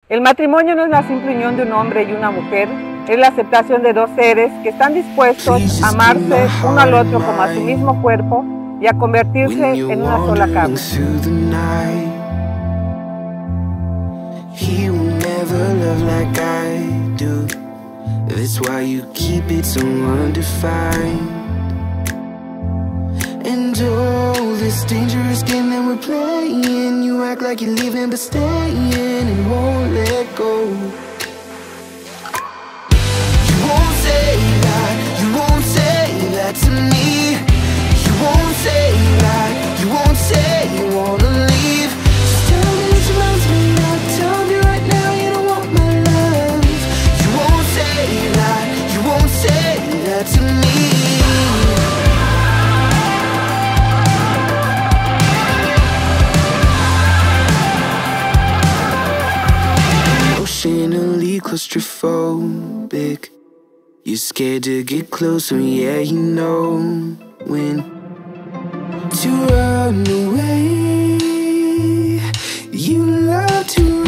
El matrimonio no es la simple unión de un hombre y una mujer, es la aceptación de dos seres que están dispuestos a amarse uno al otro como a su mismo cuerpo y a convertirse en una sola carne. He will never love like I do. That's why you keep it so undefined. And oh, this dangerous game that we're playing, you act like you're leaving but staying and won't let go. You won't say that, you won't say that to me. You won't say that, you won't say you wanna leave. Just tell me that you love me now, tell me right now you don't want my love. You won't say that, you won't say that to me. Emotionally claustrophobic, you're scared to get closer, yeah, you know when to run away. You love to